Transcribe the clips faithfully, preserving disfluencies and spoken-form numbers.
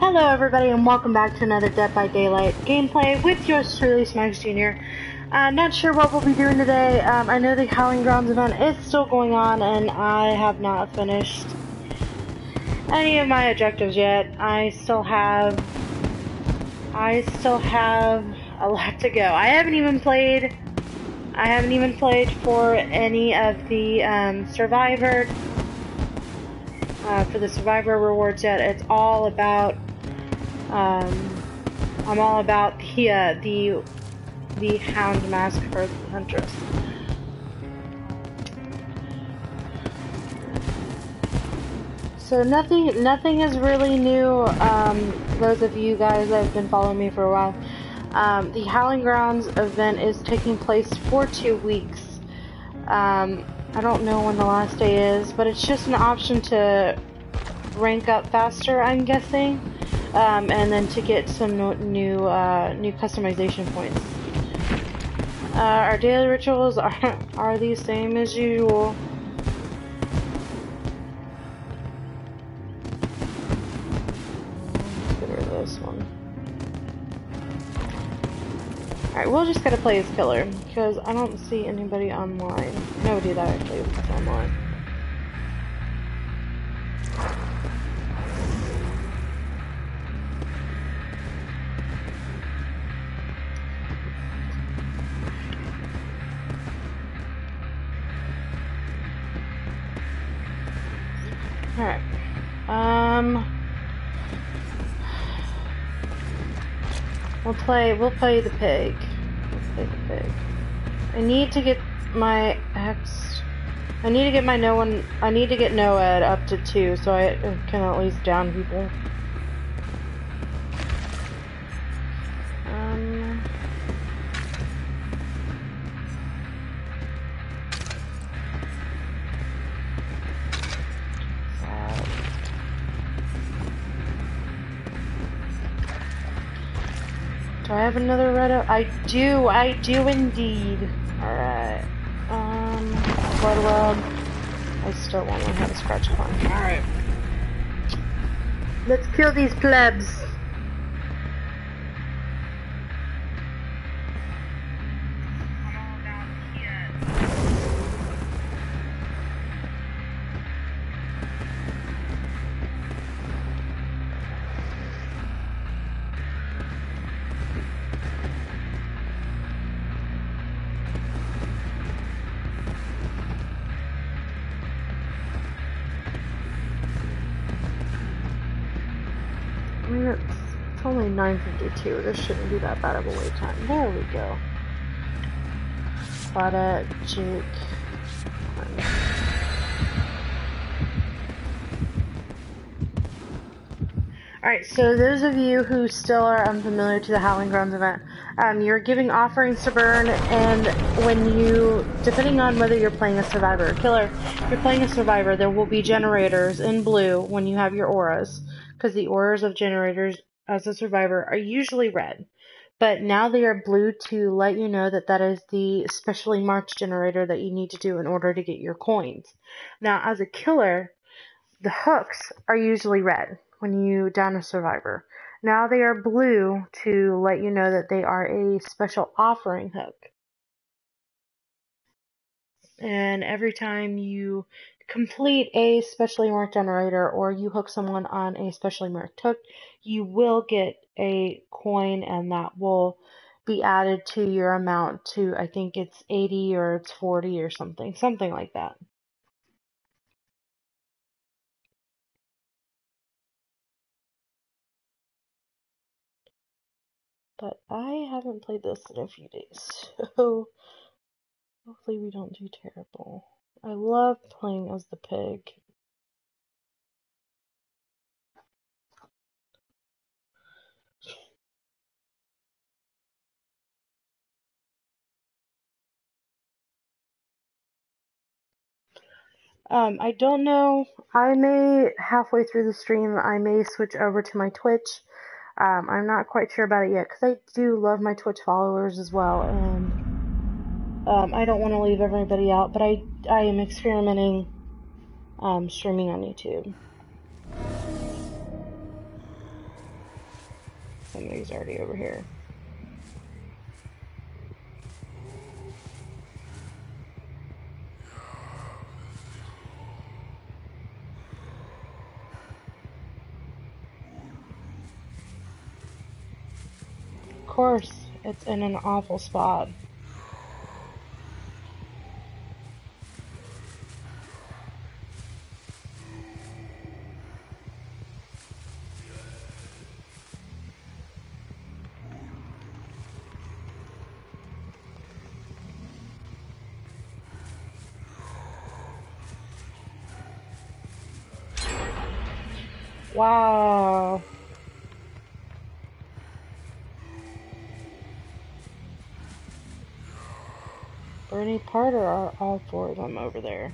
Hello everybody and welcome back to another Dead by Daylight gameplay with yours truly, Smokes Junior Uh, not sure what we'll be doing today. Um, I know the Howling Grounds event is still going on and I have not finished any of my objectives yet. I still have... I still have a lot to go. I haven't even played... I haven't even played for any of the um, Survivor... Uh, for the Survivor rewards yet. It's all about... Um, I'm all about the, uh, the, the Hound Mask for the Huntress. So nothing, nothing is really new. Um, those of you guys that have been following me for a while, um, the Howling Grounds event is taking place for two weeks. Um, I don't know when the last day is, but it's just an option to rank up faster, I'm guessing. Um, and then to get some no, new uh, new customization points. Uh, our daily rituals are are the same as usual. Let's get rid of this one. Alright, we'll just gotta play as killer because I don't see anybody online. Nobody that actually is online. Alright. Um We'll play we'll play the pig. We'll play the pig. I need to get my X I need to get my no one I need to get no ed up to two so I can at least down people. Um Do I have another red out? I do, I do indeed. Alright. Um, Blood Weld. I still won't learn how to scratch a pun. Alright. Let's kill these plebs. I mean, it's, it's only nine fifty-two. This shouldn't be that bad of a wait time. There we go. Claudette, Jake. Alright, so those of you who still are unfamiliar to the Howling Grounds event, um, you're giving offerings to burn, and when you, depending on whether you're playing a survivor or killer, if you're playing a survivor, there will be generators in blue when you have your auras, because the auras of generators as a survivor are usually red. But now they are blue to let you know that that is the specially marked generator that you need to do in order to get your coins. Now, as a killer, the hooks are usually red when you down a survivor. Now they are blue to let you know that they are a special offering hook. And every time you complete a specially marked generator or you hook someone on a specially marked hook, you will get a coin and that will be added to your amount to, I think it's eighty or it's forty or something, something like that. But I haven't played this in a few days, so hopefully we don't do terrible. I love playing as the pig. Um, I don't know. I may, halfway through the stream, I may switch over to my Twitch. Um, I'm not quite sure about it yet, because I do love my Twitch followers as well, and um, I don't want to leave everybody out, but I, I am experimenting um, streaming on YouTube. Somebody's already over here. Of course, it's in an awful spot. Wow. Bernie Parter are all four of them over there.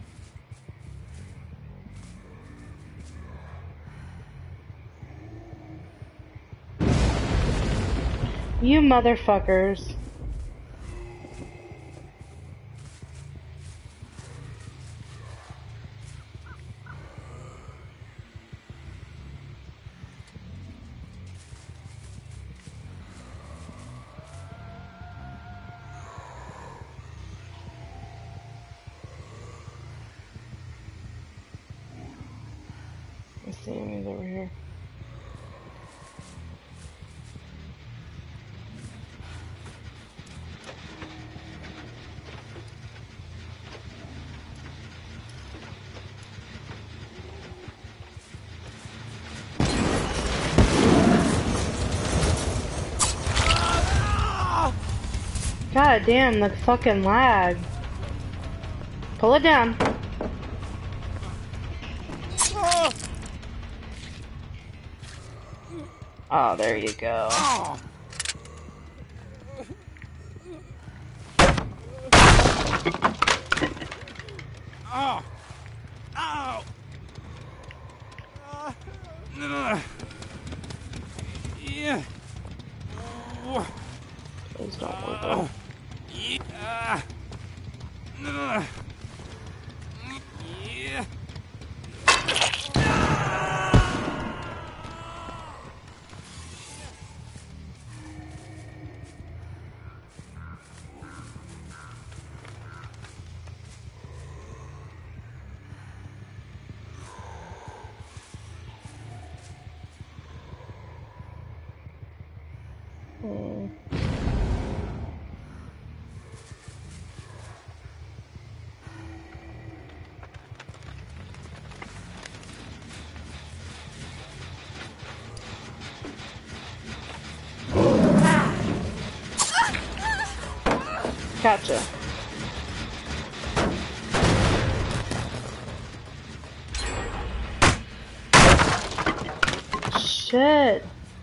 You motherfuckers. Let's see him, he's over here. God damn, the fucking lag. Pull it down. Oh, there you go. Oh. Ow. Uh, yeah. Please don't wiggle. Yeah. Yeah. Hmm. Gotcha. Shit.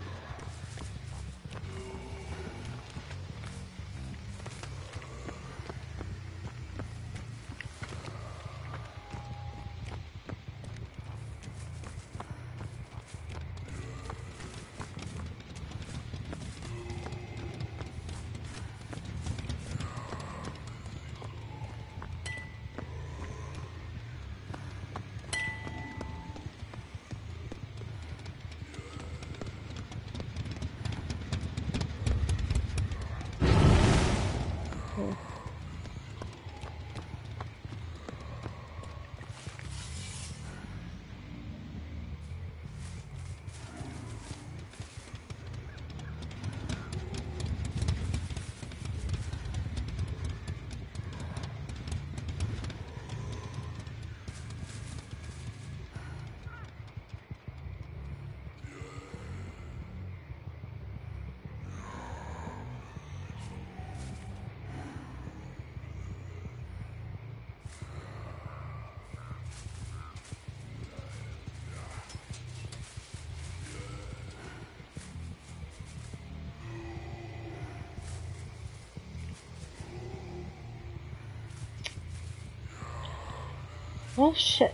Oh shit.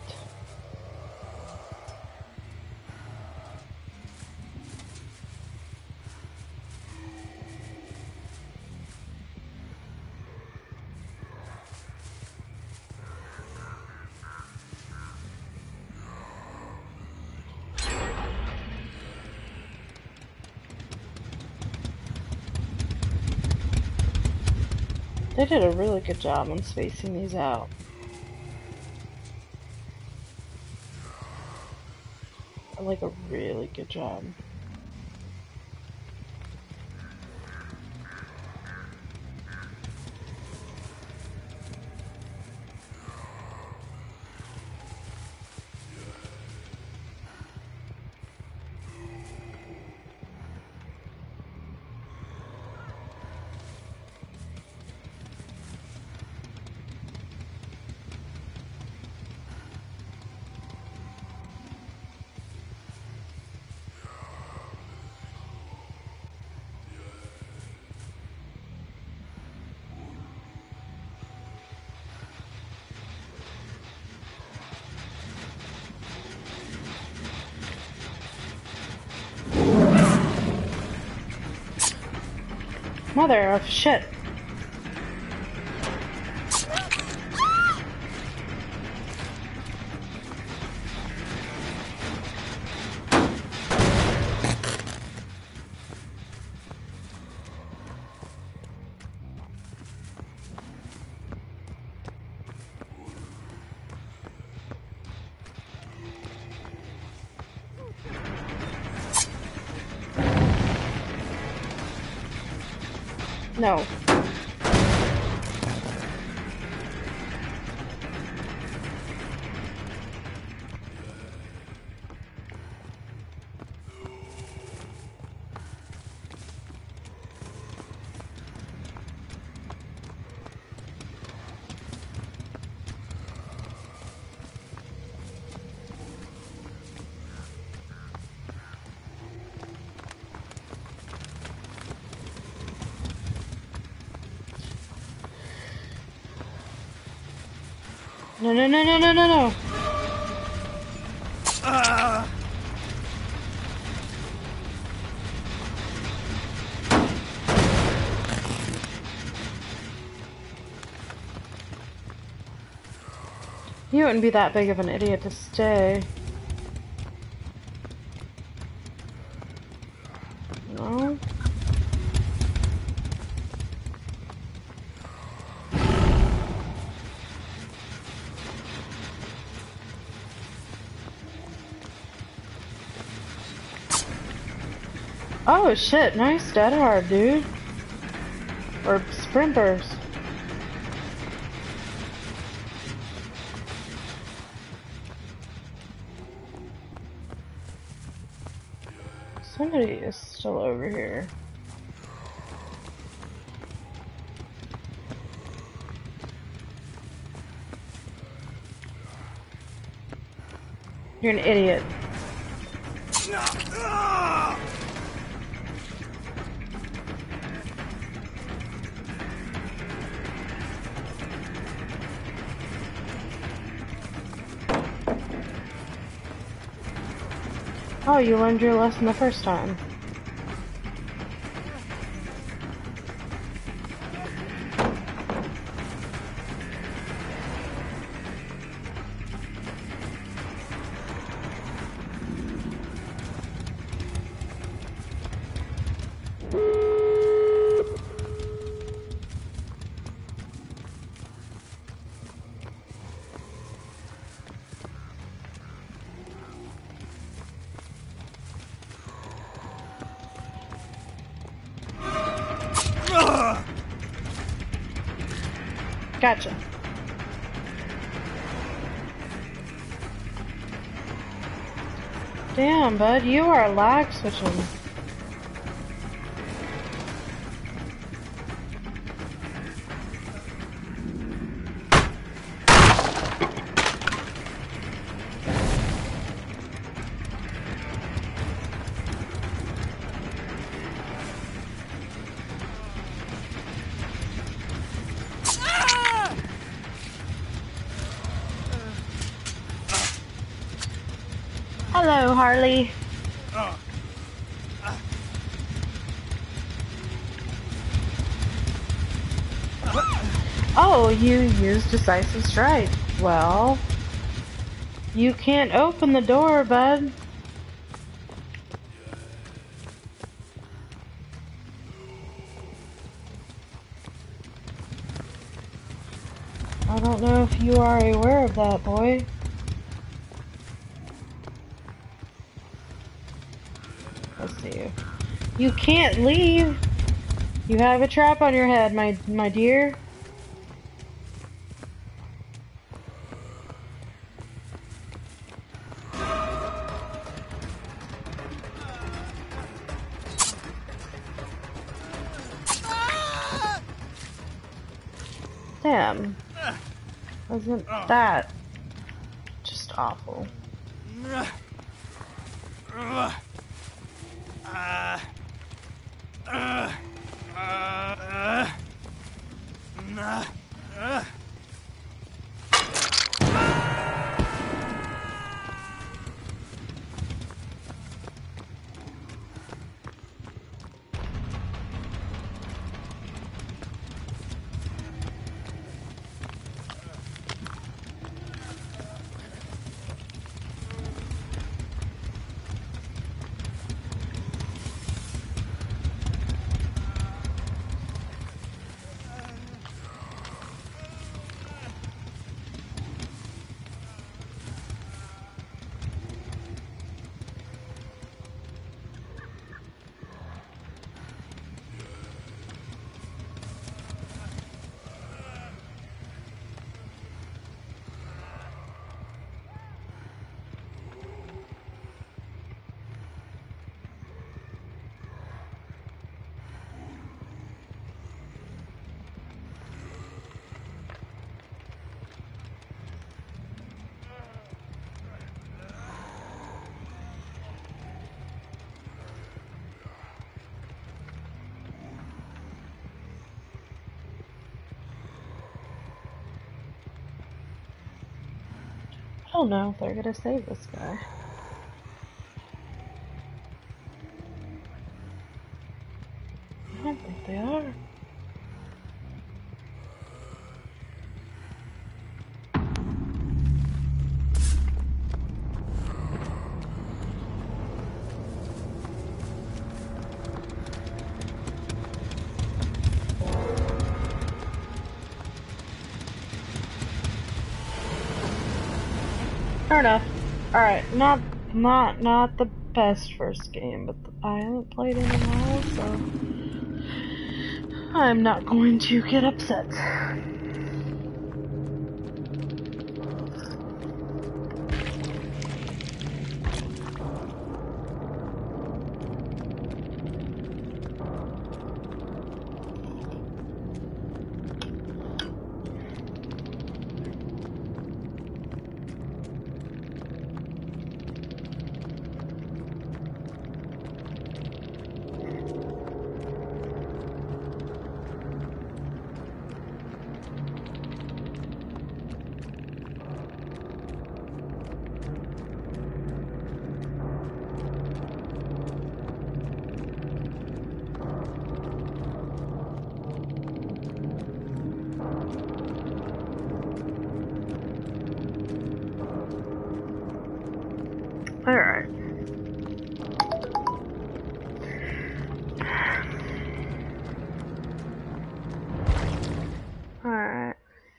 They did a really good job on spacing these out. Like a really good job. Mother of shit. No. No, no, no, no, no, no, no. Uh. You wouldn't be that big of an idiot to stay. No? Oh shit, nice dead hard, dude. Or sprinters. Somebody is still over here. You're an idiot. Oh, you learned your lesson the first time. Gotcha. Damn, bud, you are lag switching. Hello, Harley. Uh. Uh. Oh, you used decisive strike. Well, you can't open the door, bud. I don't know if you are aware of that, boy. Let's see. You can't leave. You have a trap on your head, my my dear. Damn. Wasn't that just awful? I don't know if they're gonna save this guy. I don't think they are. Fair enough. Alright, not not not the best first game, but I haven't played in a while, so I'm not going to get upset. Alright. Alright.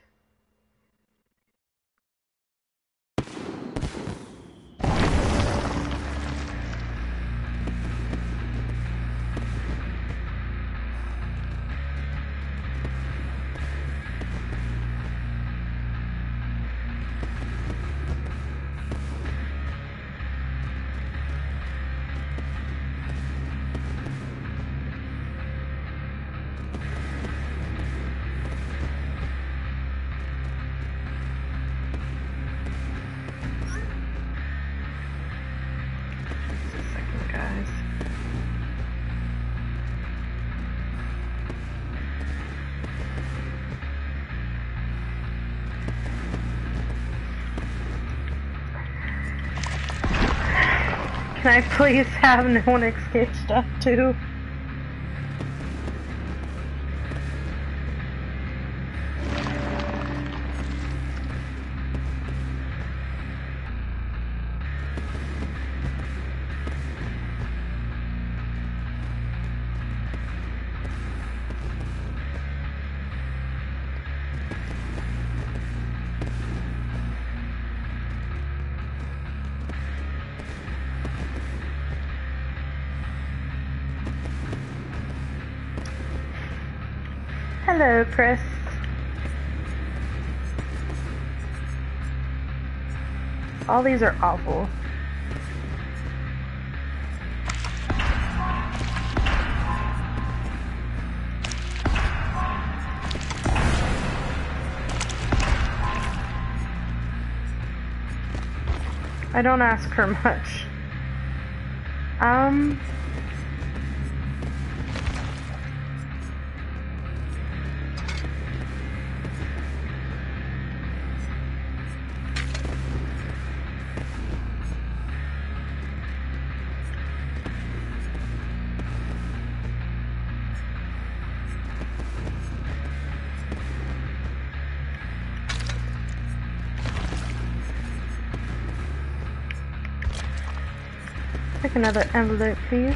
Guys. Can I please have no one escape stuff too? Hello, Chris. All these are awful. I don't ask her much. Um... Pick another envelope, please.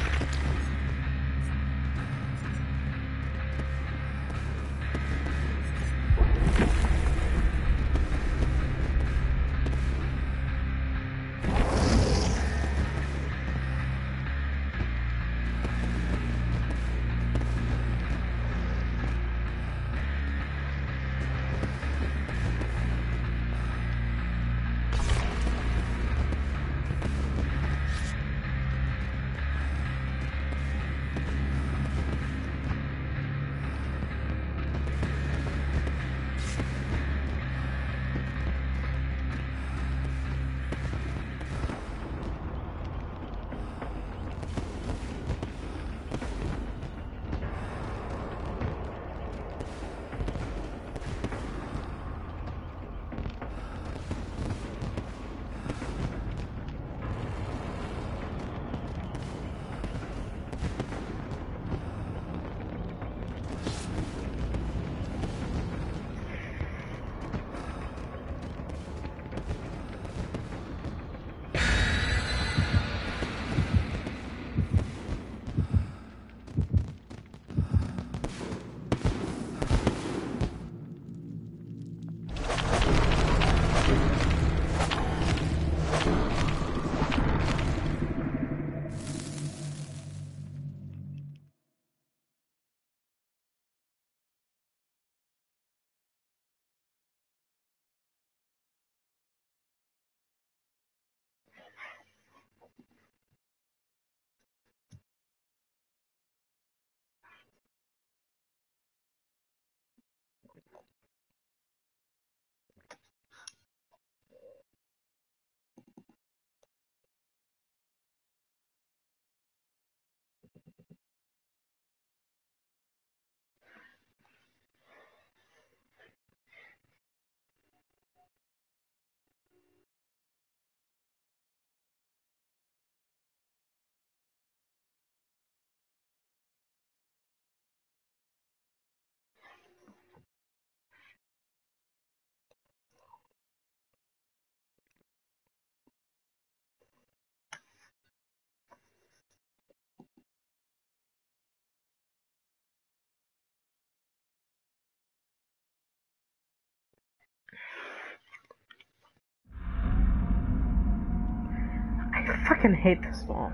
I fucking hate this wall.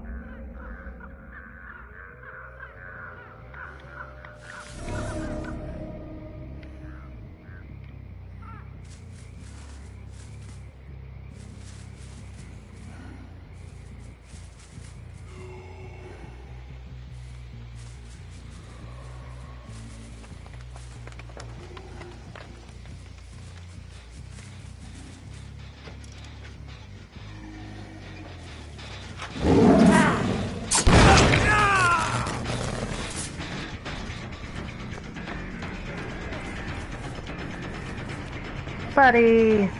Buddy.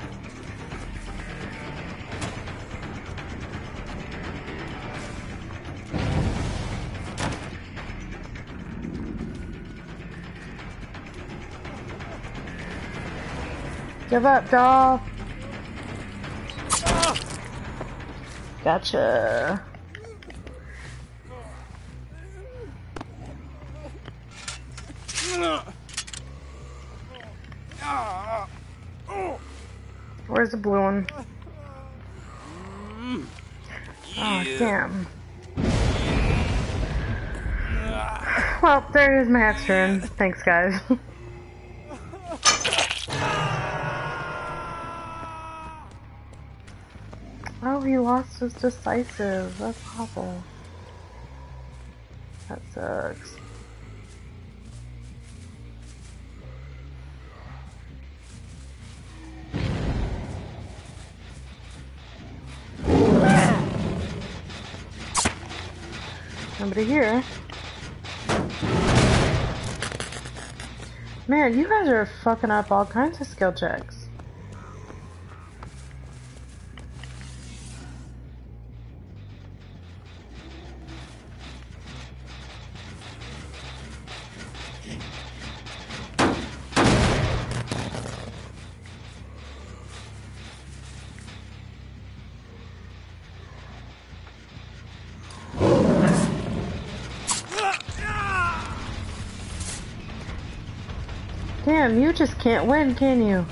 Give up, doll. Gotcha. Where's the blue one? Oh, damn. Well, there is my extra. Thanks, guys. Oh, he lost his decisive. That's awful. That sucks. Nobody here. Man, you guys are fucking up all kinds of skill checks. Damn, you just can't win, can you?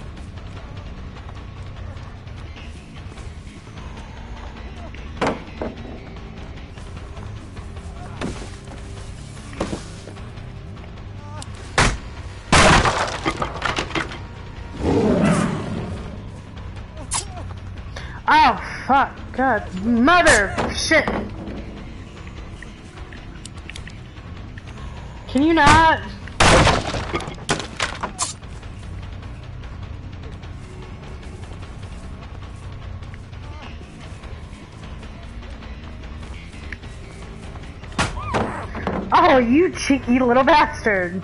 Oh, fuck. God. Mother shit. Can you not? Oh, you cheeky little bastard.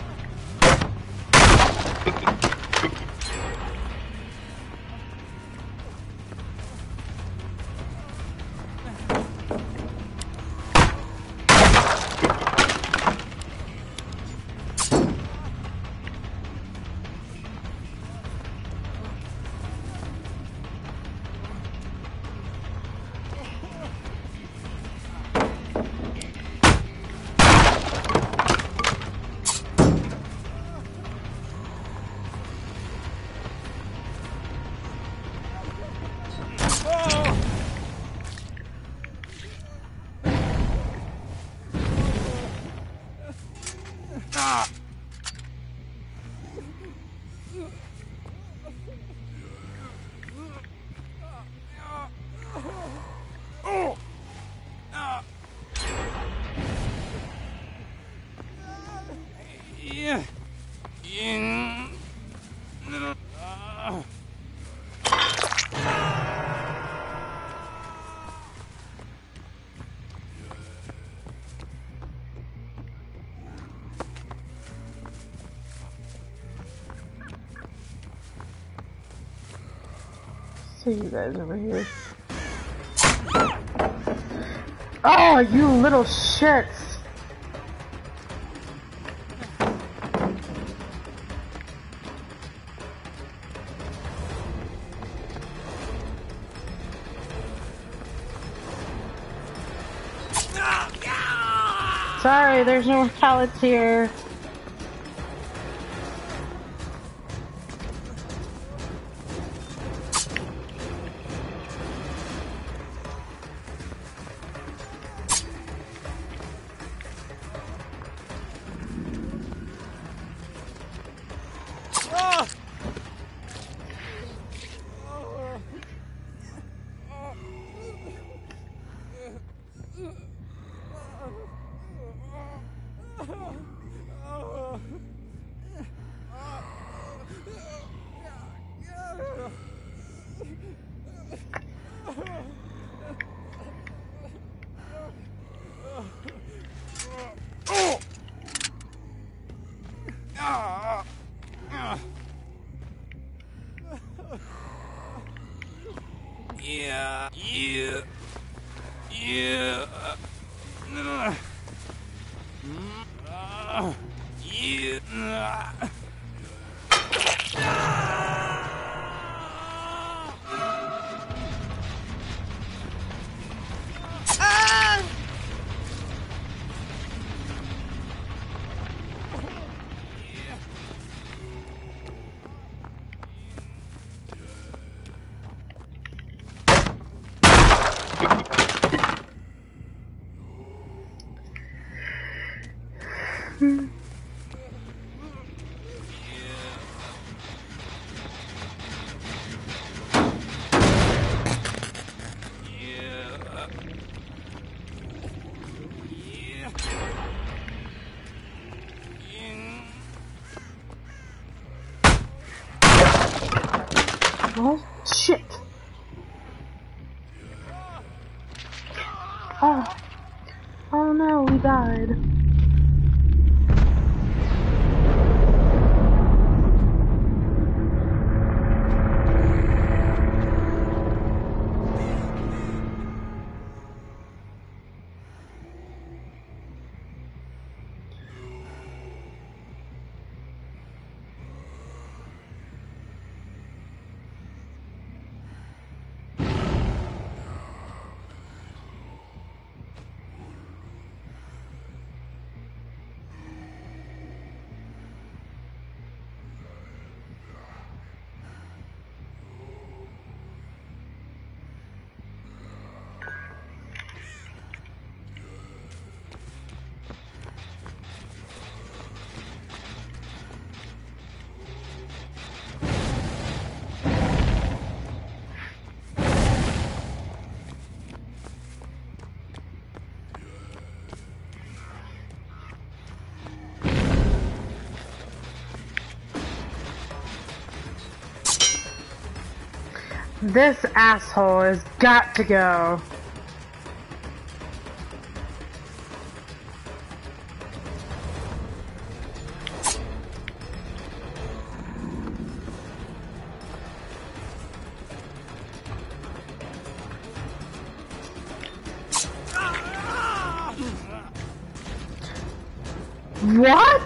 See you guys over here. Oh, you little shits! Sorry, there's no pallets here. Yeah, yeah, yeah. Uh, uh, yeah. Uh. Oh, shit. Oh. Oh no, we died. This asshole has got to go. What?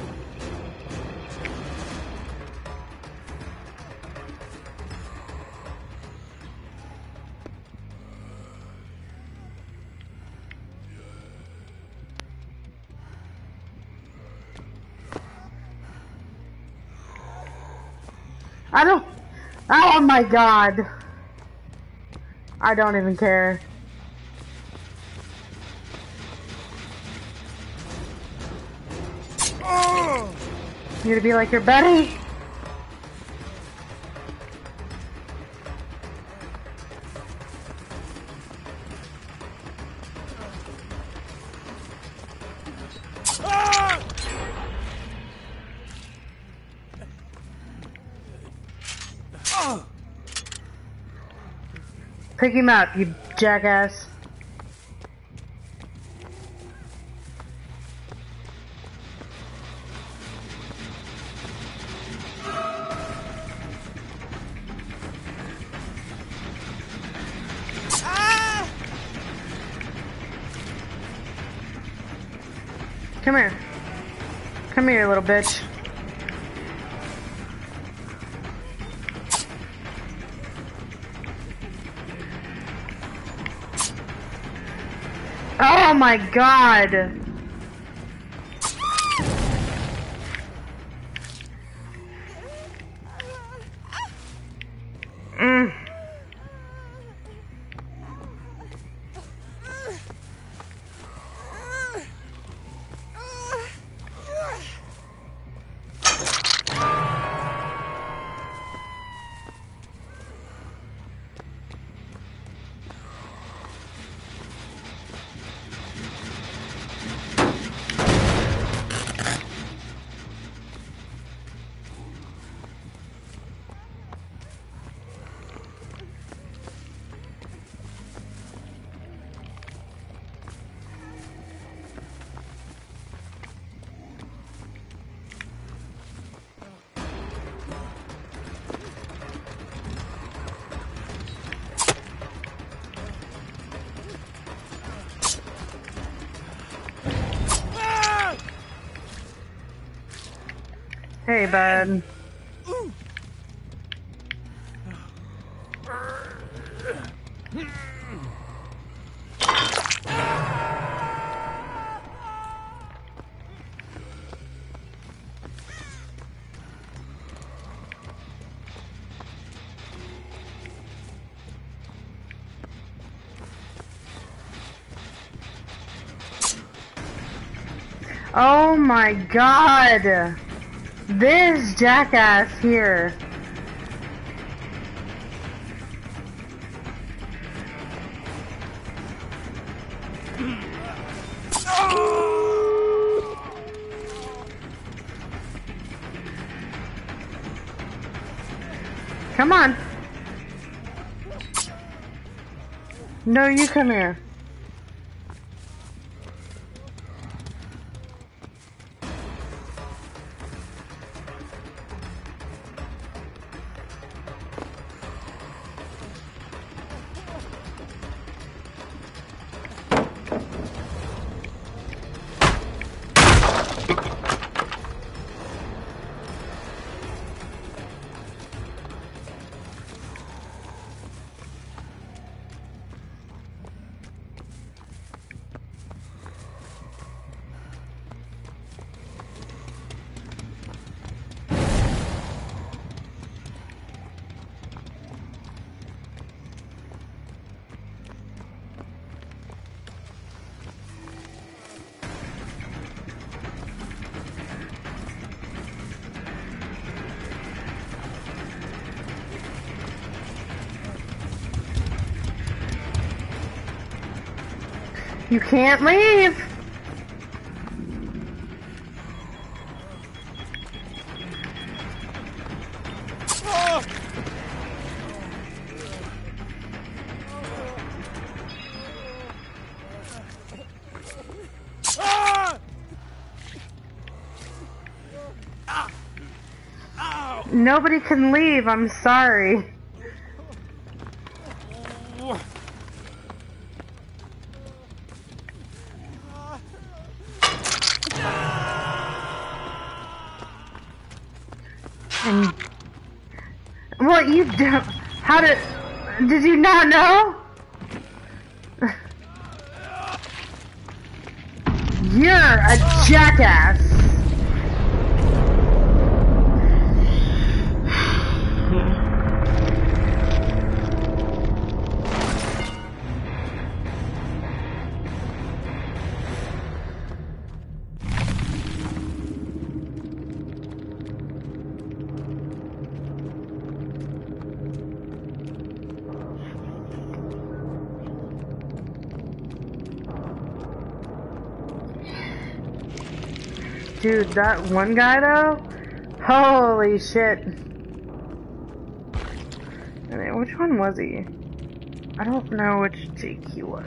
I don't... Oh my god. I don't even care. You gonna be like your buddy? Pick him up, you jackass. Come here. Come here, little bitch. Oh my god! Mm. Hey, bud. Oh my god! This jackass here. Come on. No, you come here. You can't leave! Nobody can leave, I'm sorry. And what you do? How did? Did you not know? You're a jackass. Dude, that one guy though? Holy shit. I mean, which one was he? I don't know which Jake he was.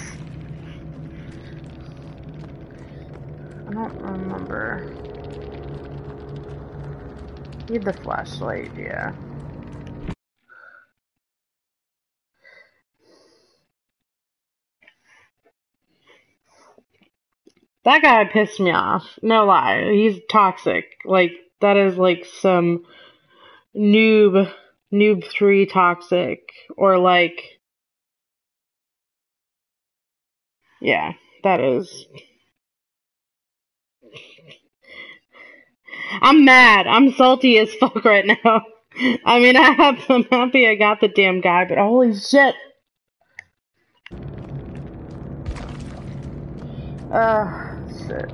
I don't remember. He had the flashlight, yeah. That guy pissed me off. No lie. He's toxic. Like, that is like some noob, noob three toxic. Or like, yeah, that is. I'm mad. I'm salty as fuck right now. I mean, I have, I'm happy I got the damn guy, but holy shit. Uh, shit.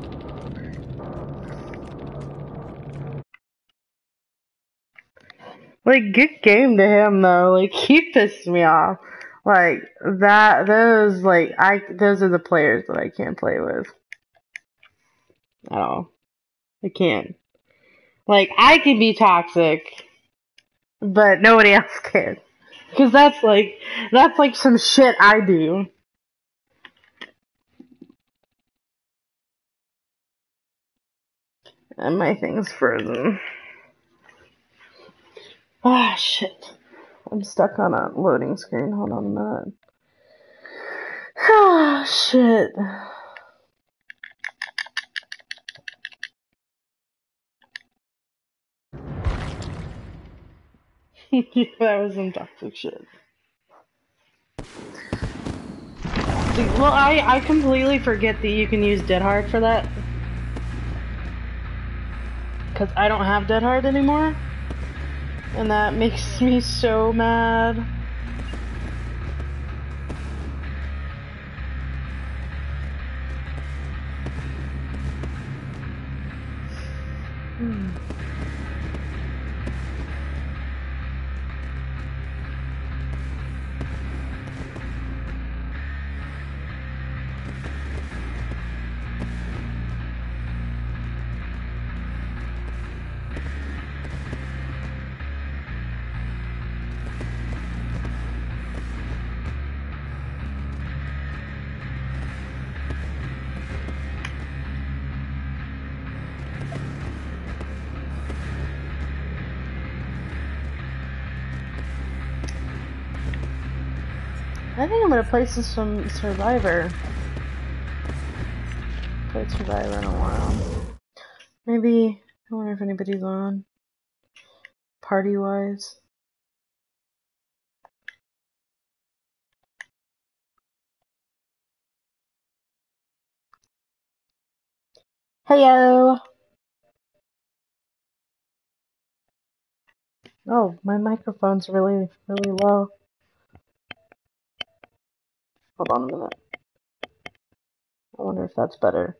Like, good game to him, though. Like, he pissed me off. Like, that, those, like, I, those are the players that I can't play with. At all. I can't. Like, I can be toxic, but nobody else can. Because that's like, that's like some shit I do. And my thing's frozen. Ah, shit. I'm stuck on a loading screen. Hold on a minute. Ah, shit. Yeah, that was some toxic shit. Well, I, I completely forget that you can use Dead Hard for that. Because I don't have Dead Hard anymore. And that makes me so mad. Hmm. I think I'm gonna play some Survivor. Played Survivor in a while. Maybe, I wonder if anybody's on. Party-wise. Heyo! Oh, my microphone's really, really low. Hold on a minute. I wonder if that's better.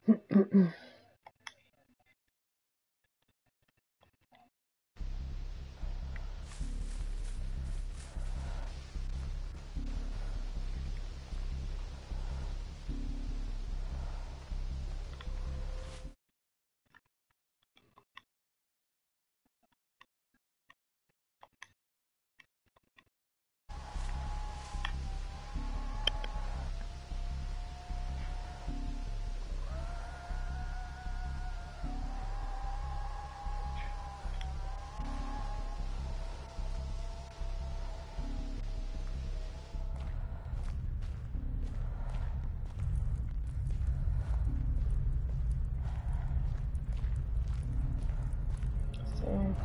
So.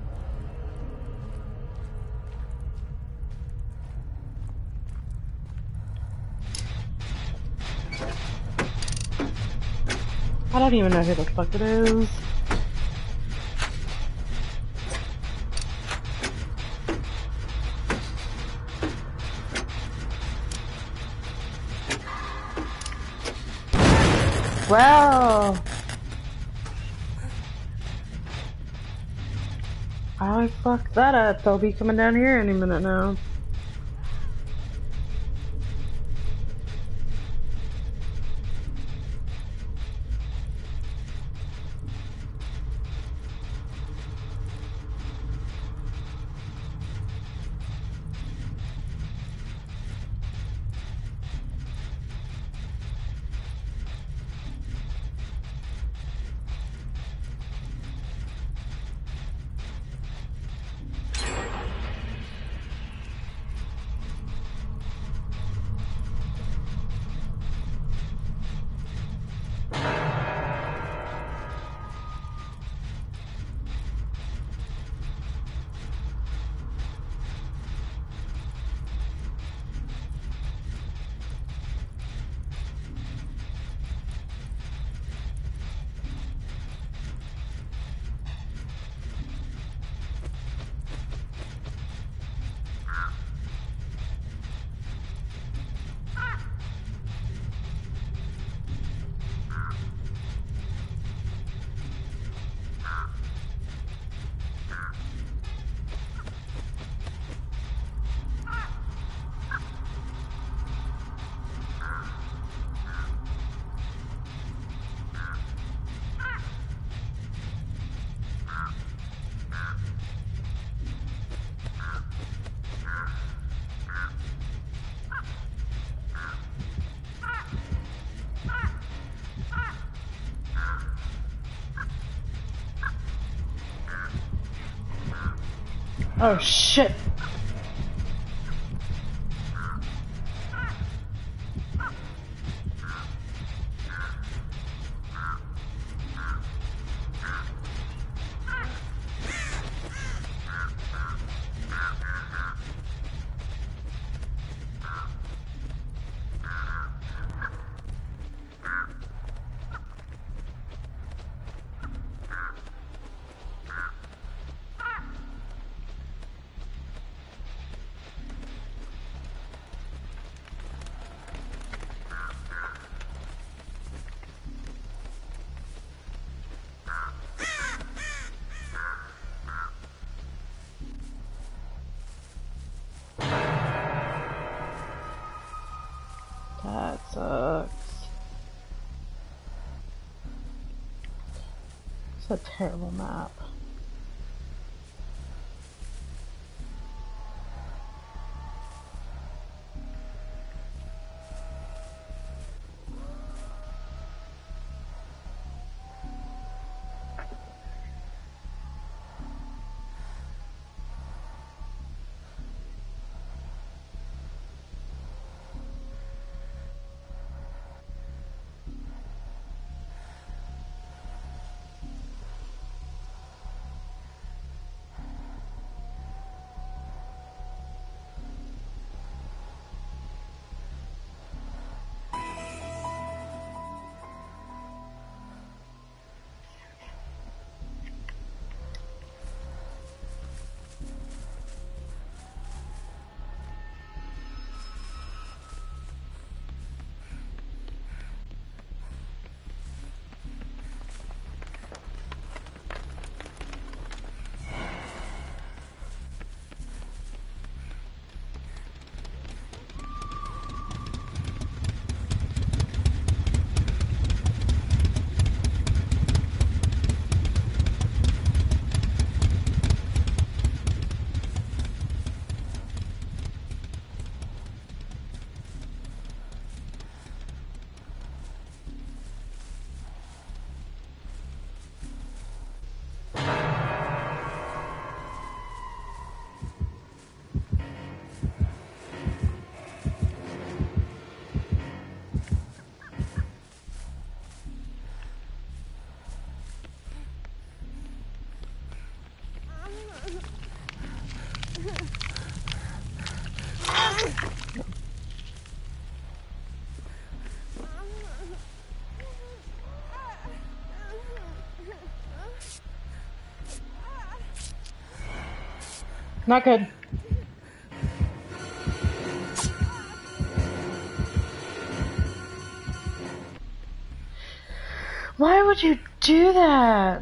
I don't even know who the fuck it is. Well, I fucked that up. They'll be coming down here any minute now. Oh shit! That sucks. It's a terrible map. Not good. Why would you do that?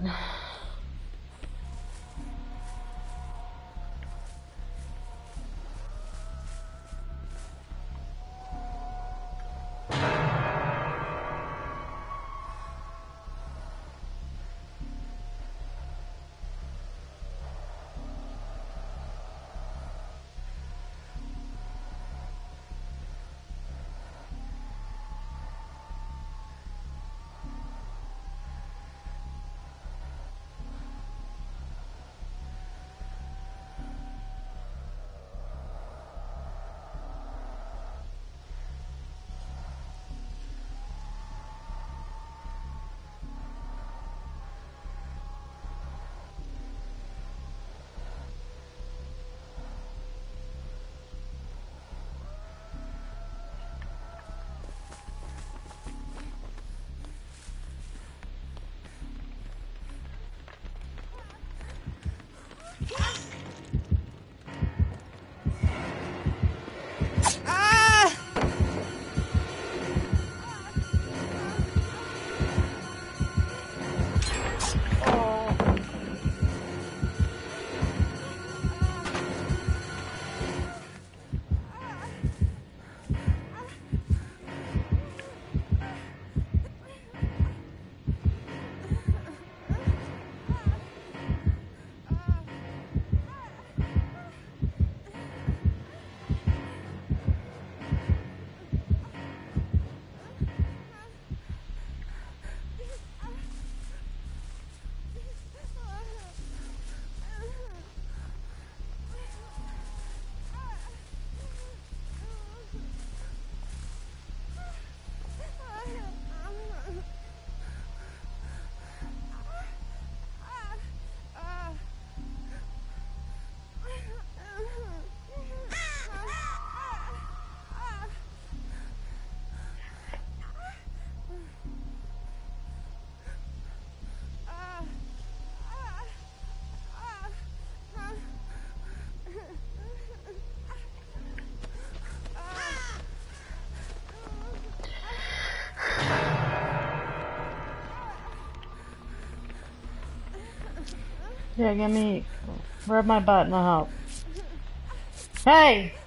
Yeah, give me... Rub my butt and I'll help. Hey!